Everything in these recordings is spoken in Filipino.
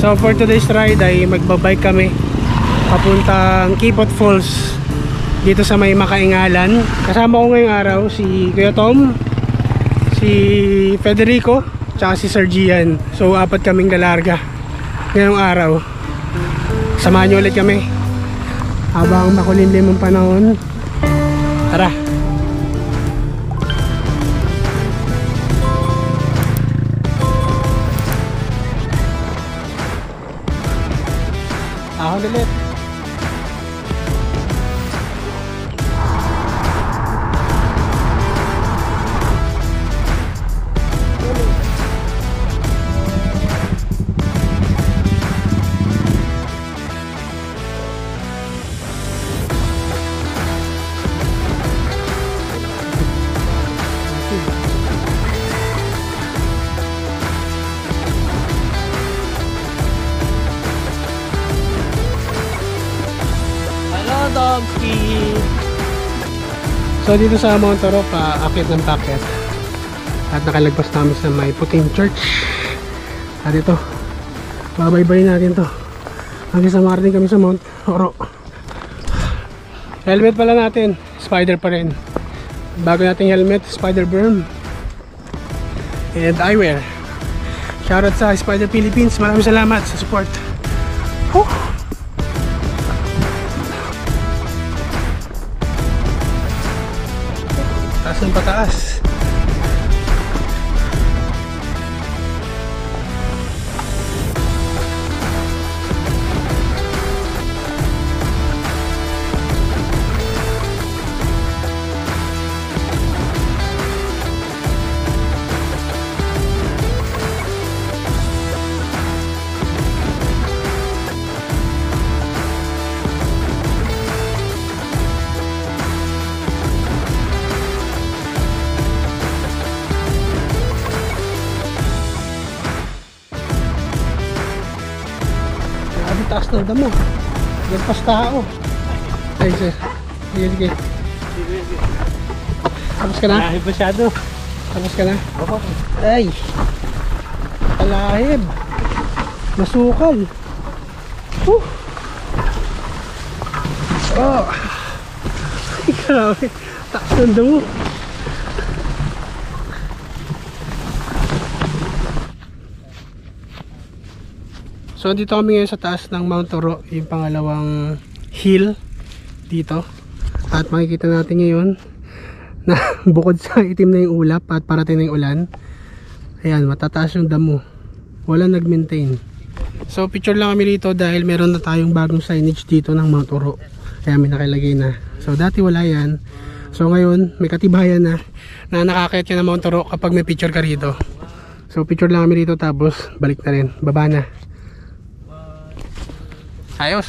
So for today's ride ay magbabike kami papuntang Kipot Falls dito sa may Makaingalan. Kasama ko ngayong araw si Kuya Tom, si Federico, tsaka si Sir Gian. So apat kaming lalarga ngayong araw. Samahan nyo ulit kami habang makulimlim ang panahon. Tara! Ako ulit. So dito sa Mount Oro, paakit ng packet at nakalagpas namin sa may Puting Church. At ito, babaybayin natin to hanggang sa marating kami sa Mount Oro. Helmet pala natin, spider pa rin. Bago nating helmet, spider berm and eyewear. Shoutout sa Spider Philippines, maraming salamat sa support. Taas ng pataas. Taas ng damo. Nagpas tao. Ay, sir. Sige. Tapos ka na? Alahib masyado. Tapos ka na? Opo. Ay! Alahib. Nasukal. Oh! Ay, grabe. Taas ng damo. So dito kami ngayon sa taas ng Mount Oro, yung pangalawang hill dito. At makikita natin ngayon na bukod sa itim na yung ulap at parating na yung ulan, ayan, matataas yung damo. Walang nag-maintain. So picture lang kami dito dahil meron na tayong bagong signage dito ng Mount Oro. Kaya may nakilagay na. So dati wala yan. So ngayon may katibayan na nakakayat ka ng Mount Oro kapag may picture ka rito. So picture lang kami dito tapos balik na rin. Baba na. Ayos.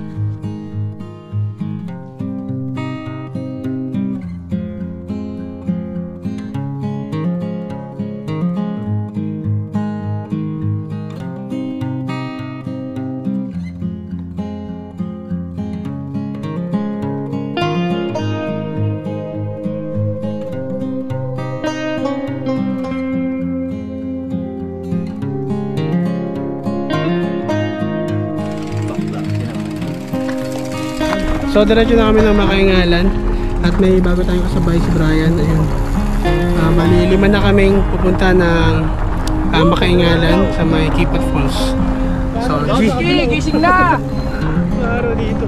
So diretso na kami ng Makaingalan at may bago tayong kasabay si Brian. Ayun. Bali 5 na kaming pupunta ng Makaingalan sa may Kipot Falls. So G, gising na! Klaro dito.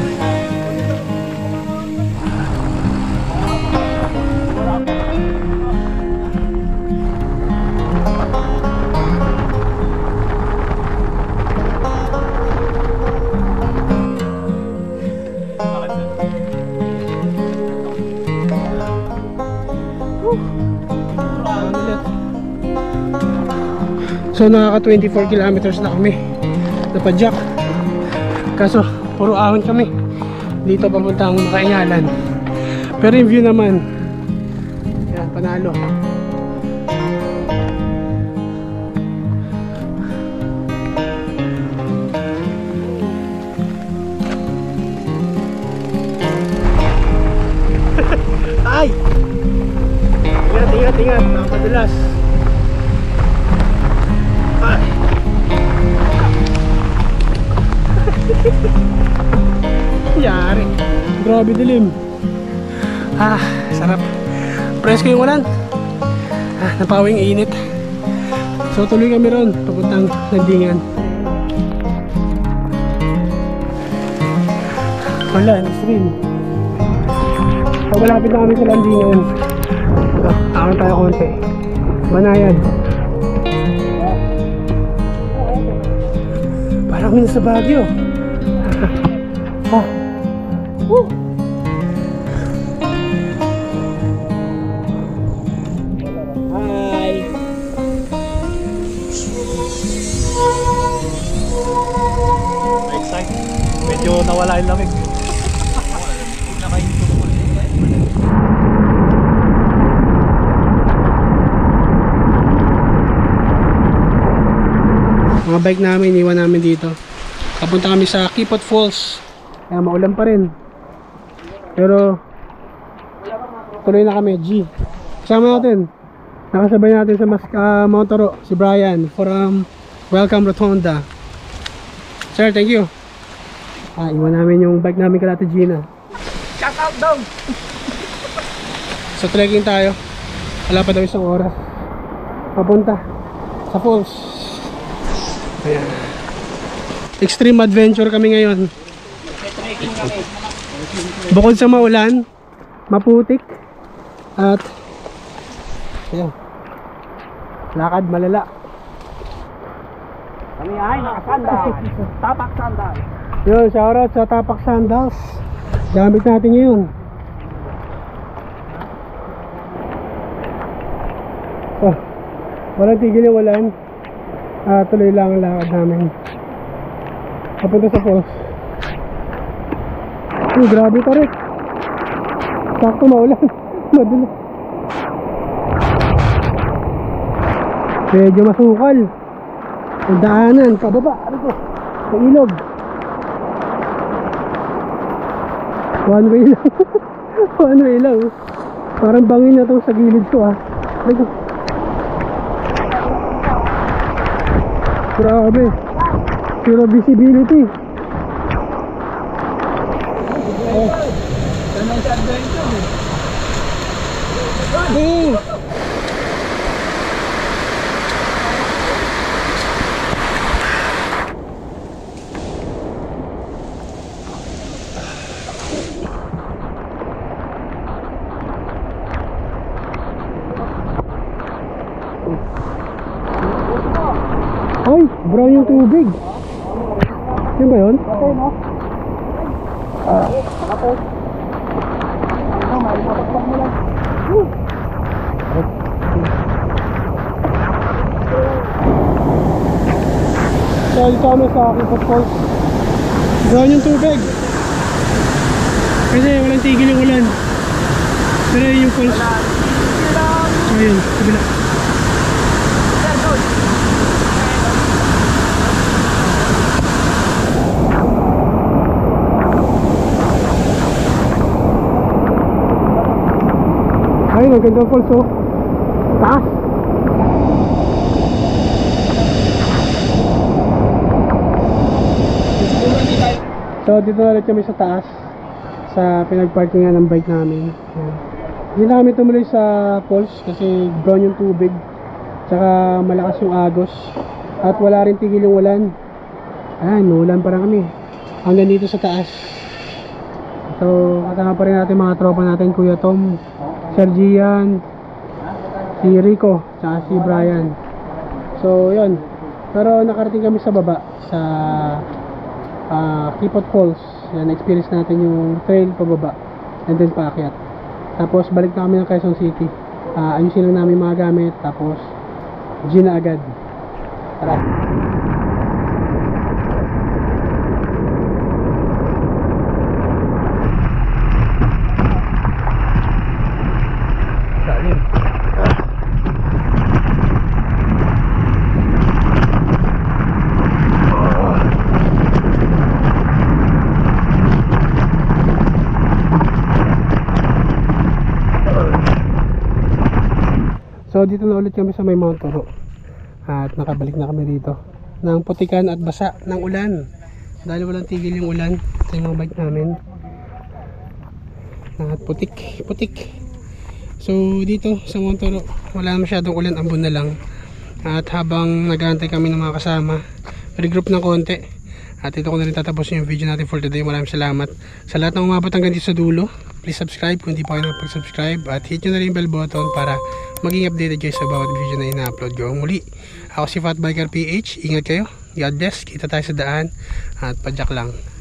So nakaka 24 kilometers na kami napadyak. Kaso puro ahon kami dito papuntang Makaingalan. Pero yung view naman, yan, panalo. Ay! Ingat, nakakadulas. Ay! grabe dilim. Sarap. Presko yung ulan. Napawing init. So tuloy kami ron, papuntang landingan. Wala, stream. So malapit na kami sa landingan. Takot tayo konti. Banayad. Parang min sa Baguio. Woo! Hi! Excited. Medyo nawala yung lamig. Mga bike namin, iniwan namin dito. Papunta kami sa Kipot Falls. Kaya maulan pa rin. Pero tuloy na kami, G. Kasama natin. Nakasabay natin sa Mount Toro, si Brian from Welcome Rotonda. Sir, thank you. Iwan namin yung bike namin kay Ate Gina. Shout out daw! So trekking tayo. Wala pa daw isang oras. Papunta sa falls. Ayan. Extreme adventure kami ngayon. Bukod sa maulan, maputik, at ayan, lakad malala. Kami ay nakasandal. Tapak sandal. Yun, shoutout sa Tapak Sandals. Gamit natin ngayon. Walang tigil yung ulan. Tuloy lang ang lakad namin papunta sa falls. Grabe tarik. Sakto maulan. Madulas. Medyo masukal ang daanan pababa. Ano to? Sa ilog. One way lang. One way lang. Parang bangin na to sa gilid ko Ano? Grabe. Zero visibility. Ay, brown yung tubig. Yun ba yun? Okay, no? Tapos may mapagpag mo lang. So, dito kami sa Kipot Falls. Brown yung tubig. Kasi walang tigil yung ulan. Pero yun yung falls. Ayun, kabila. Ayun, ang ganda falls taas. So dito na ulit kami sa taas, sa pinagparkingan ng bike namin. Hindi na kami tumuloy sa falls kasi brown yung tubig, tsaka malakas yung agos, at wala rin tigil yung ulan. Ayan, ulan pa rin kami hanggang dito sa taas. So kasama pa rin natin mga tropa natin, Kuya Tom, Sir Gian, si Rico, tsaka si Brian. So yun, pero nakarating kami sa baba sa Kipot Falls. Yan, experience natin yung trail pababa and then paakyat. Tapos balik na kami ng Quezon City. Ayusin lang namin mga gamit, tapos Gina agad. Tara. So dito na ulit kami sa may Mount Toro. At nakabalik na kami dito ng putikan at basa ng ulan. Dahil walang tigil yung ulan sa mga bike namin. At putik. So dito sa Montoro wala masyadong ulan, ambon na lang. At habang nag-aantay kami ng mga kasama, regroup ng konti. At ito ko na rin tatapos yung video natin for today. Maraming salamat sa lahat ng umabot hanggang dito sa dulo. Please subscribe kung hindi pa kayo nakapag-subscribe. At hit nyo na rin yung bell button para maging updated kayo sa bawat video na ina-upload ko. Muli, ako si Fatbiker PH. Ingat kayo. God bless. Kita tayo sa daan. At padyak lang.